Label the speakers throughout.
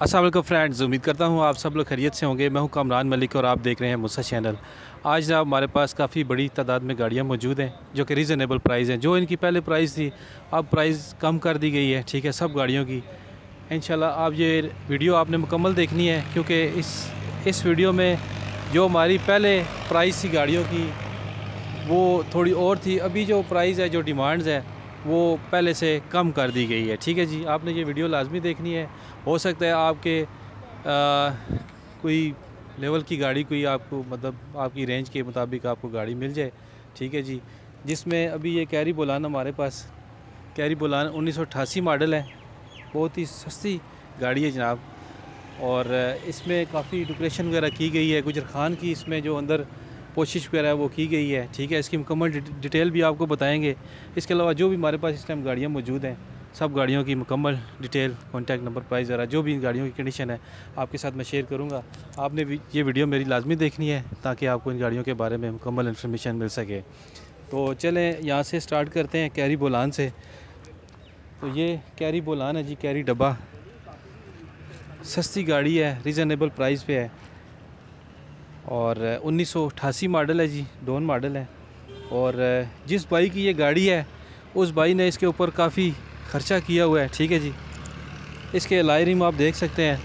Speaker 1: अस्सलाम वालेकुम फ्रेंड्स, उम्मीद करता हूँ आप सब लोग खैरियत से होंगे। मैं हूँ कामरान मलिक और आप देख रहे हैं मुसा चैनल। आज जनाब हमारे पास काफ़ी बड़ी तादाद में गाड़ियाँ मौजूद हैं जो कि रीज़नेबल प्राइस हैं। जो इनकी पहले प्राइस थी अब प्राइस कम कर दी गई है, ठीक है, सब गाड़ियों की। इंशाल्लाह आप ये वीडियो आपने मुकम्मल देखनी है क्योंकि इस वीडियो में जो हमारी पहले प्राइस थी गाड़ियों की वो थोड़ी और थी। अभी जो प्राइस है, जो डिमांड्स है, वो पहले से कम कर दी गई है, ठीक है जी। आपने ये वीडियो लाजमी देखनी है। हो सकता है आपके कोई लेवल की गाड़ी, कोई आपको मतलब आपकी रेंज के मुताबिक आपको गाड़ी मिल जाए, ठीक है जी। जिसमें अभी ये कैरी बोलान हमारे पास, कैरी बोलान 1988 मॉडल है, बहुत ही सस्ती गाड़ी है जनाब। और इसमें काफ़ी डेकोरेशन वगैरह की गई है, गुजर खान की इसमें जो अंदर कोशिश वगैरह है वो की गई है, ठीक है। इसकी मुकम्मल डिटेल भी आपको बताएंगे। इसके अलावा जो भी हमारे पास इस टाइम गाड़ियाँ मौजूद हैं, सब गाड़ियों की मुकम्मल डिटेल, कॉन्टैक्ट नंबर, प्राइस वगैरह जो भी इन गाड़ियों की कंडीशन है आपके साथ मैं शेयर करूँगा। आपने भी ये वीडियो मेरी लाजमी देखनी है ताकि आपको इन गाड़ियों के बारे में मुकम्मल इन्फॉर्मेशन मिल सके। तो चलें यहाँ से स्टार्ट करते हैं, कैरी बोलान से। तो ये कैरी बोलान है जी, कैरी डब्बा, सस्ती गाड़ी है, रीज़नेबल प्राइस पे है और 1988 मॉडल है जी, डॉन मॉडल है। और जिस भाई की ये गाड़ी है उस भाई ने इसके ऊपर काफ़ी ख़र्चा किया हुआ है, ठीक है जी। इसके अलाई रिम आप देख सकते हैं,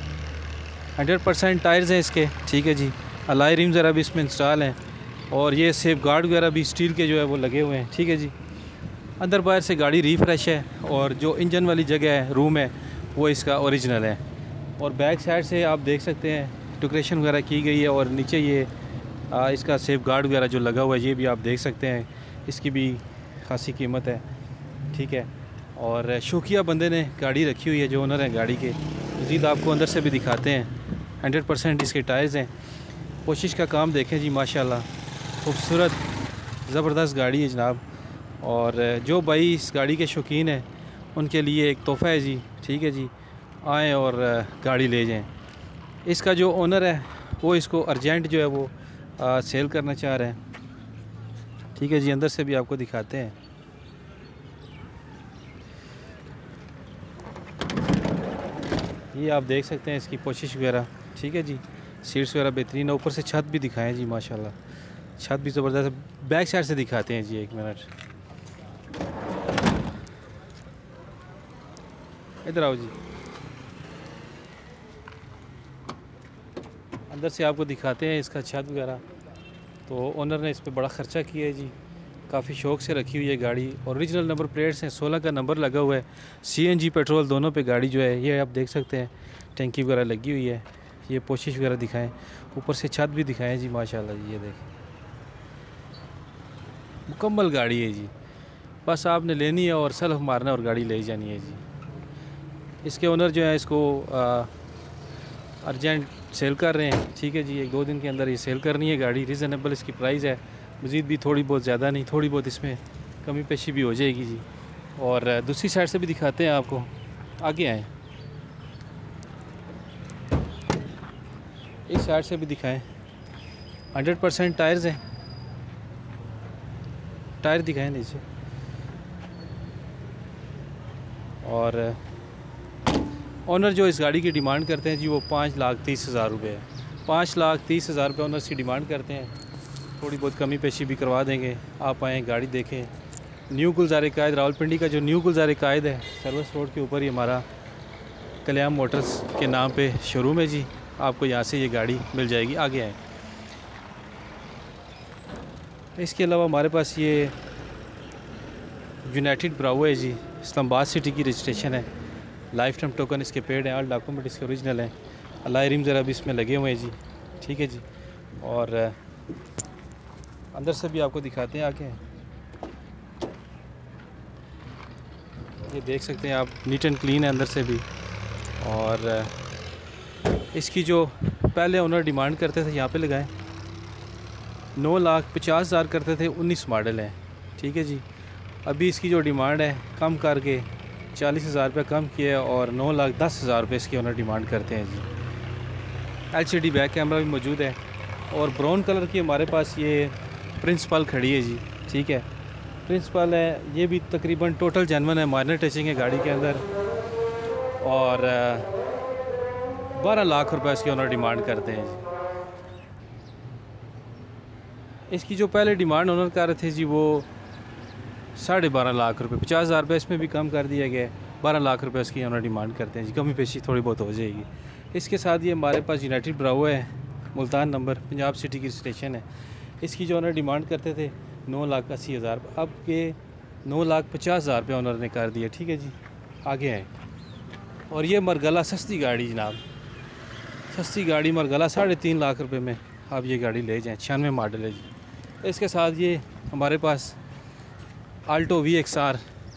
Speaker 1: 100% टायर्स हैं इसके, ठीक है जी। अलाई रिम ज़रा भी इसमें इंस्टॉल हैं और ये सेफ गार्ड वगैरह भी स्टील के जो है वो लगे हुए हैं, ठीक है जी। अंदर बाहर से गाड़ी रीफ्रेश है और जो इंजन वाली जगह है, रूम है, वो इसका ओरिजिनल है। और बैक साइड से आप देख सकते हैं डेकोरेशन वगैरह की गई है और नीचे ये इसका सेफ गार्ड वगैरह जो लगा हुआ है ये भी आप देख सकते हैं। इसकी भी खासी कीमत है, ठीक है। और शौकिया बंदे ने गाड़ी रखी हुई है, जो ओनर है गाड़ी के। मज़ीद आपको अंदर से भी दिखाते हैं, 100% इसके टायर्स हैं। कोशिश का काम देखें जी, माशाल्लाह खूबसूरत ज़बरदस्त गाड़ी है जनाब। और जो भाई इस गाड़ी के शौकीन हैं उनके लिए एक तोहफ़ा है जी, ठीक है जी। आएँ और गाड़ी ले जाएँ। इसका जो ओनर है वो इसको अर्जेंट जो है वो सेल करना चाह रहे हैं, ठीक है जी। अंदर से भी आपको दिखाते हैं। ये आप देख सकते हैं इसकी पोशिश वगैरह, ठीक है जी। सीट्स वगैरह बेहतरीन है। ऊपर से छत भी दिखाएं जी, माशाल्लाह छत भी ज़बरदस्त है। बैक साइड से दिखाते हैं जी, एक मिनट, इधर आओ जी। अंदर से आपको दिखाते हैं इसका छत वगैरह। तो ओनर ने इस पर बड़ा ख़र्चा किया है जी, काफ़ी शौक़ से रखी हुई है गाड़ी। ओरिजिनल नंबर प्लेट्स हैं, 16 का नंबर लगा हुआ है। CNG पेट्रोल दोनों पे गाड़ी जो है, ये आप देख सकते हैं। टैंकी वगैरह लगी हुई है। ये पोशिश वगैरह दिखाएं, ऊपर से छत भी दिखाएं जी, माशाल्लाह जी। ये देखें, मुकम्मल गाड़ी है जी। बस आपने लेनी है और सेल्फ मारना और गाड़ी ले जानी है जी। इसके ओनर जो है इसको अर्जेंट सेल कर रहे हैं, ठीक है जी। 1-2 दिन के अंदर ये सेल करनी है गाड़ी। रीज़नेबल इसकी प्राइस है, मज़ीद भी थोड़ी बहुत, ज़्यादा नहीं, थोड़ी बहुत इसमें कमी पेशी भी हो जाएगी जी। और दूसरी साइड से भी दिखाते हैं आपको, आगे आएँ, इस साइड से भी दिखाएं। 100% टायर्स हैं, टायर दिखाएं नीचे। और ओनर जो इस गाड़ी की डिमांड करते हैं जी वो 5,30,000 रुपये है। 5,30,000 रुपये ओनर की डिमांड करते हैं। थोड़ी बहुत कमी पेशी भी करवा देंगे। आप आएँ, गाड़ी देखें। न्यू गुलजार कायद, रावलपिंडी का जो न्यू गुलजार कायद है, सर्विस रोड के ऊपर ही हमारा कल्याण मोटर्स के नाम पे शोरूम है जी। आपको यहाँ से ये गाड़ी मिल जाएगी। आगे आएँ। इसके अलावा हमारे पास ये यूनाइटेड ब्रावो है जी, इस्लामाबाद सिटी की रजिस्ट्रेशन है। लाइफ टाइम टोकन इसके पेड हैं, ऑल डॉक्यूमेंट इसके ओरिजिनल हैं। अलाई रिम ज़रा भी इसमें लगे हुए हैं जी, ठीक है जी। और अंदर से भी आपको दिखाते हैं आगे। ये देख सकते हैं आप, नीट एंड क्लीन है अंदर से भी। और इसकी जो पहले ओनर डिमांड करते थे, यहाँ पे लगाएं, 9,50,000 करते थे, 19 मॉडल है, ठीक है जी। अभी इसकी जो डिमांड है कम करके 40,000 रुपये कम किया है और 9,10,000 रुपये इसकी ओनर डिमांड करते हैं जी। LCD बैक कैमरा भी मौजूद है और ब्राउन कलर की हमारे पास ये प्रिंसिपल खड़ी है जी, ठीक है। प्रिंसिपल है, ये भी तकरीबन टोटल जेन्युइन है, माइनर टचिंग है गाड़ी के अंदर। और 12 लाख रुपए इसकी ओनर डिमांड करते हैं जी। इसकी जो पहले डिमांड ओनर कर रहे थे जी वो 12.5 लाख रुपए, 50,000 रुपये इसमें भी कम कर दिया गया है। 12 लाख रुपए इसकी ओनर डिमांड करते हैं जी। कमी पेशी थोड़ी बहुत हो जाएगी। इसके साथ ये हमारे पास यूनाइटेड ब्रावो है, मुल्तान नंबर, पंजाब सिटी की स्टेशन है। इसकी जो ओनर डिमांड करते थे 9,80,000, अब ये 9,50,000 रुपये ओनर ने कर दिया। ठीक है जी, आगे आए। और ये मरगला सस्ती गाड़ी जनाब, सस्ती गाड़ी मरगला 3.5 लाख रुपए में आप ये गाड़ी ले जाएँ। 96 मॉडल है जी। इसके साथ ये हमारे पास आल्टो VXR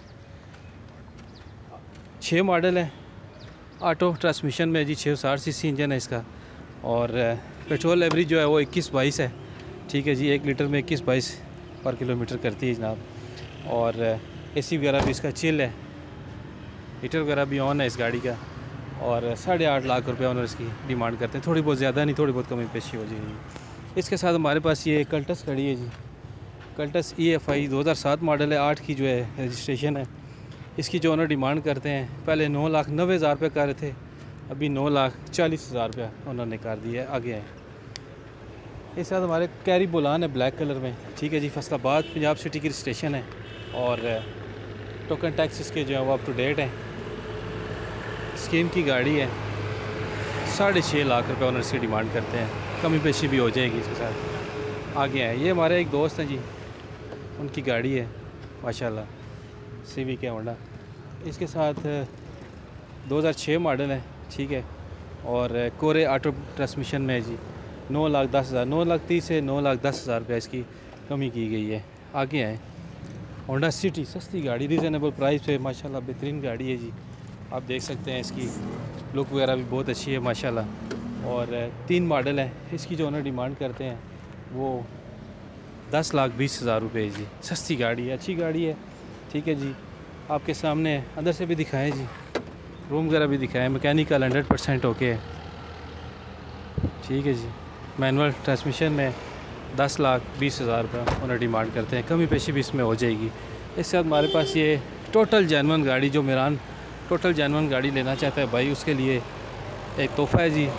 Speaker 1: 6 मॉडल है, ऑटो ट्रांसमिशन में जी, 660 सीसी इंजन है इसका। और पेट्रोल एवरेज जो है वो 21-22 है। ठीक है जी, 1 लीटर में 21-22 पर किलोमीटर करती है जनाब। और AC वगैरह भी इसका चिल है, हीटर वगैरह भी ऑन है इस गाड़ी का। और 8.5 लाख रुपये ऑनर इसकी डिमांड करते हैं। थोड़ी बहुत ज़्यादा नहीं, थोड़ी बहुत कमी पेशी हो जाएगी। इसके साथ हमारे पास ये कल्टस खड़ी है जी, कल्टस EFI 2007 मॉडल है, 8 की जो है रजिस्ट्रेशन है। इसकी जो ऑनर डिमांड करते हैं, पहले 9,90,000 रुपये कर रहे थे, अभी 9,40,000 रुपया ऑनर ने कर दिया है। आगे आए। इस साथ हमारे कैरी बोलान है ब्लैक कलर में। ठीक है जी, फैसलाबाद पंजाब सिटी की रजिस्ट्रेशन है। और टोकन टैक्स इसके जो है वो अप टू डेट है। स्कीम की गाड़ी है। 6.5 लाख रुपये ऑनर इसकी डिमांड करते हैं। कमी पेशी भी हो जाएगी इसके साथ। आगे आए। ये हमारे एक दोस्त हैं जी, उनकी गाड़ी है माशाल्लाह, CVK होंडा। इसके साथ 2006 मॉडल है। ठीक है। और कोरे ऑटो ट्रांसमिशन में है जी। 9,10,000, 9,30,000 से 9,10,000 रुपये इसकी कमी की गई है। आगे आए। होंडा सिटी सस्ती गाड़ी, रीज़नेबल प्राइस पे माशाल्लाह बेहतरीन गाड़ी है जी। आप देख सकते हैं इसकी लुक वगैरह भी बहुत अच्छी है माशाल्लाह। और 3 मॉडल है। इसकी जो ओनर डिमांड करते हैं वो 10,20,000 रुपये जी। सस्ती गाड़ी है, अच्छी गाड़ी है। ठीक है जी, आपके सामने है। अंदर से भी दिखाएं जी, रूम वगैरह भी दिखाएं। मैकेनिकल 100% ओके है। ठीक है जी, मैनुअल ट्रांसमिशन में 10,20,000 रुपये ओनर डिमांड करते हैं। कमी पेशी भी इसमें हो जाएगी। इसके साथ हमारे पास ये टोटल जेन्युइन गाड़ी, जो मेरान टोटल जेन्युइन गाड़ी लेना चाहता है भाई, उसके लिए एक तोहफ़ा है जी।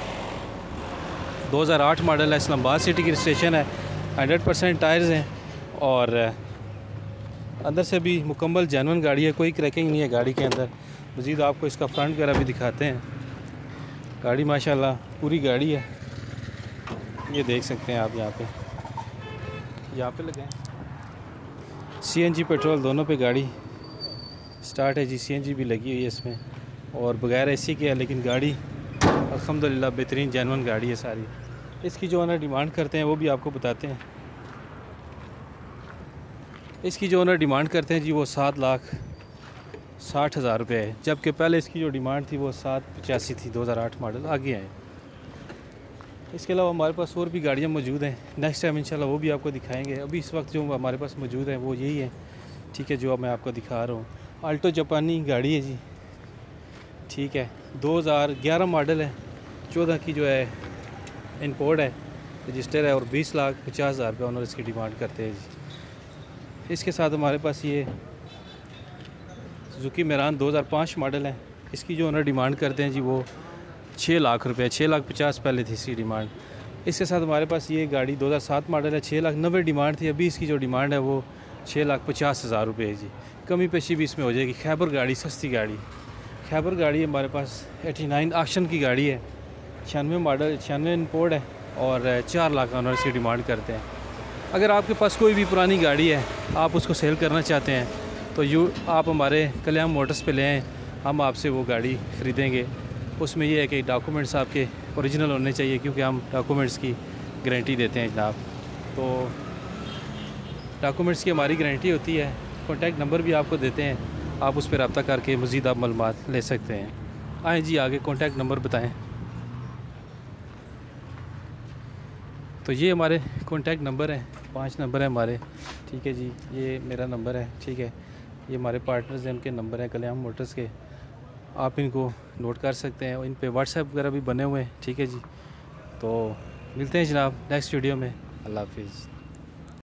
Speaker 1: 2008 मॉडल है, इस्लामाबाद सिटी की रजिस्ट्रेशन है, 100% टायर्स हैं। और अंदर से भी मुकम्मल जेन्युइन गाड़ी है, कोई क्रैकिंग नहीं है गाड़ी के अंदर। मज़ीद आपको इसका फ्रंट वगैरह भी दिखाते हैं। गाड़ी माशाल्लाह पूरी गाड़ी है, ये देख सकते हैं आप। यहाँ पे लगे CNG पेट्रोल दोनों पे गाड़ी स्टार्ट है जी। CNG भी लगी हुई है इसमें, और बगैर AC के है, लेकिन गाड़ी अल्हम्दुलिल्लाह बेहतरीन जेन्युइन गाड़ी है सारी। इसकी जो ओनर डिमांड करते हैं वो भी आपको बताते हैं। इसकी जो ओनर डिमांड करते हैं जी वो 7,60,000 रुपये है, जबकि पहले इसकी जो डिमांड थी वो 7,85 थी। 2008 मॉडल। आगे आए। इसके अलावा हमारे पास और भी गाड़ियाँ मौजूद हैं, नेक्स्ट टाइम इंशाल्लाह वो भी आपको दिखाएंगे। अभी इस वक्त जो हमारे पास मौजूद हैं वो यही है। ठीक है, जो अब मैं आपको दिखा रहा हूँ। आल्टो जापानी गाड़ी है जी। ठीक है, 2011 मॉडल है, 14 की जो है इंपोर्ट है, रजिस्टर है। और 20,50,000 रुपये ऑनर इसकी डिमांड करते हैं जी। इसके साथ हमारे पास ये सुजुकी मेरान 2005 मॉडल है। इसकी जो ऑनर डिमांड करते हैं जी वो 6 लाख रुपये, 6,50,000 पहले थी इसकी डिमांड। इसके साथ हमारे पास ये गाड़ी 2007 मॉडल है, 6,90,000 डिमांड थी। अभी इसकी जो डिमांड है वो 6,50,000 रुपये है जी। कमी पेशी भी इसमें हो जाएगी। खैबर गाड़ी, सस्ती गाड़ी, खैबर गाड़ी हमारे पास 89 ऑक्शन की गाड़ी है, 96 मॉडल, 96 इंपोर्ट है। और 4 लाख ऑनर इसकी डिमांड करते हैं। अगर आपके पास कोई भी पुरानी गाड़ी है, आप उसको सेल करना चाहते हैं, तो आप हमारे कल्याण मोटर्स पे ले आएँ, हम आपसे वो गाड़ी ख़रीदेंगे। उसमें ये है कि डॉक्यूमेंट्स आपके ओरिजिनल होने चाहिए, क्योंकि हम डॉक्यूमेंट्स की गारंटी देते हैं जनाब। तो डॉक्यूमेंट्स की हमारी गारंटी होती है। कॉन्टैक्ट नंबर भी आपको देते हैं, आप उस पर रब्ता करके मज़ीद आप मालूमात ले सकते हैं। आएँ जी आगे, कॉन्टैक्ट नंबर बताएँ। तो ये हमारे कॉन्टैक्ट नंबर हैं, 5 नंबर हैं हमारे। ठीक है जी, ये मेरा नंबर है। ठीक है, ये हमारे पार्टनर्स हैं, उनके नंबर हैं कल्याण मोटर्स के, आप इनको नोट कर सकते हैं। इन पे व्हाट्सएप वगैरह भी बने हुए हैं। ठीक है जी, तो मिलते हैं जनाब नेक्स्ट वीडियो में। अल्लाह हाफिज़।